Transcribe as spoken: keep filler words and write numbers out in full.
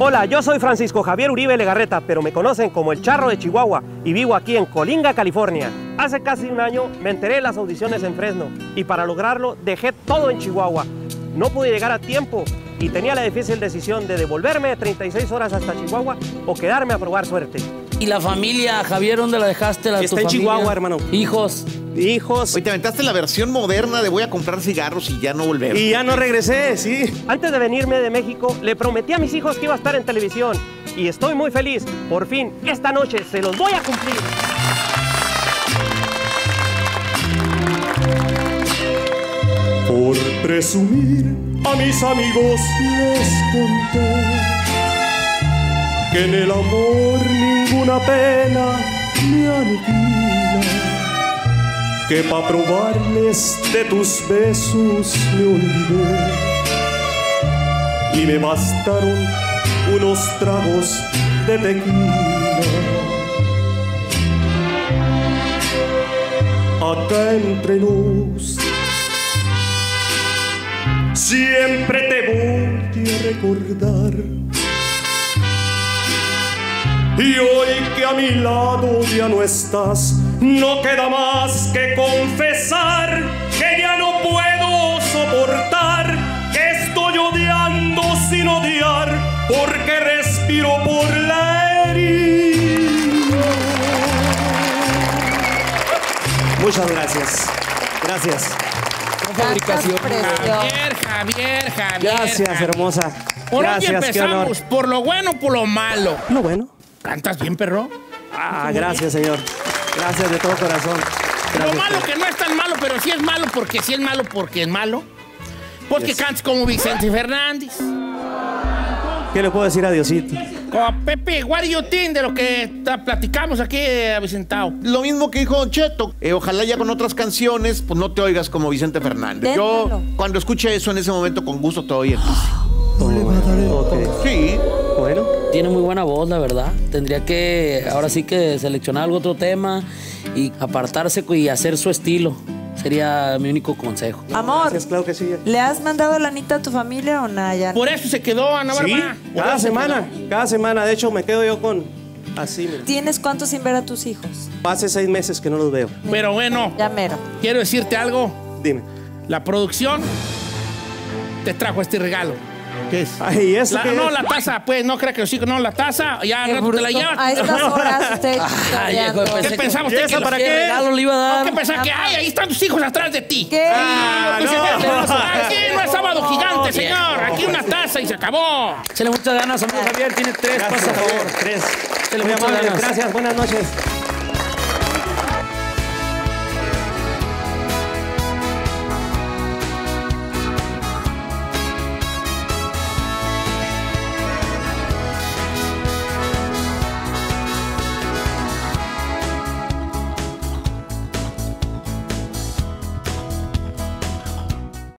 Hola, yo soy Francisco Javier Uribe Legarreta, pero me conocen como el Charro de Chihuahua y vivo aquí en Coalinga, California. Hace casi un año me enteré de las audiciones en Fresno y para lograrlo dejé todo en Chihuahua. No pude llegar a tiempo y tenía la difícil decisión de devolverme treinta y seis horas hasta Chihuahua o quedarme a probar suerte. ¿Y la familia, Javier, dónde la dejaste? La, Está tu en familia? Chihuahua, hermano. Hijos. Hijos. Hoy te aventaste la versión moderna de voy a comprar cigarros y ya no volver. Y ya no regresé, sí. Antes de venirme de México, le prometí a mis hijos que iba a estar en televisión. Y estoy muy feliz. Por fin, esta noche se los voy a cumplir. Por presumir a mis amigos les conté que en el amor ninguna pena me aniquila, que pa' probarles de tus besos me olvidé y me bastaron unos tragos de tequila. Acá entre nos siempre te voy a recordar. Y hoy que a mi lado ya no estás, no queda más que confesar que ya no puedo soportar, que estoy odiando sin odiar, porque respiro por la herida. Muchas gracias. Gracias. Fabricación. Javier, Javier, Javier. Gracias, Javier. hermosa. Por hoy Gracias, qué honor. empezamos, por lo bueno, por lo malo. No, bueno. ¿Cantas bien, perro? Ah, gracias, señor. Gracias de todo corazón. Gracias, Lo malo señor. que no es tan malo, pero sí es malo porque sí es malo porque es malo. Porque Yes. cantas como Vicente Fernández. ¿Qué le puedo decir a Diosito? Como Pepe, what do you think de lo que ta- platicamos aquí, eh, Vicentao? Lo mismo que dijo Don Cheto. Eh, ojalá ya con otras canciones, pues no te oigas como Vicente Fernández. Yo, Déjalo. cuando escuche eso en ese momento, con gusto te oye. Ok. Sí. Bueno. Tiene muy buena voz, la verdad. Tendría que, ahora sí que seleccionar algún otro tema y apartarse y hacer su estilo. Sería mi único consejo. Amor, Gracias, claro que sí. ¿le has mandado lanita a tu familia o nada? Ya? Por eso se quedó Ana Sí, Bárbara. Por cada eso se semana. Cada semana. De hecho, me quedo yo con... Así, mira. ¿Tienes cuánto sin ver a tus hijos? Hace seis meses que no los veo. quedó. Pero bueno, Ya mero. quiero decirte algo. Dime. La producción te trajo este regalo. ¿Qué es? Ay, ¿y eso La- qué no, es? la taza, pues, no creo que sí, no, la taza, ya al Qué rato te la bruto. llevas. A estas horas usted Ay, hijo, estudiando. pensé ¿Qué que- pensaba ¿Y usted esa que para los- qué? regalo le iba a dar? ¿Qué pensaba que, ay, ahí están tus hijos atrás de ti? ¿Qué? Ah, Pues, no. Aquí no es sábado gigante, señor. Aquí una taza y se acabó. Échale muchas ganas, amigo Javier. Tiene tres, Gracias, por por favor. favor. Tres. Échale Muy muchas amable. ganas. Gracias. Buenas noches.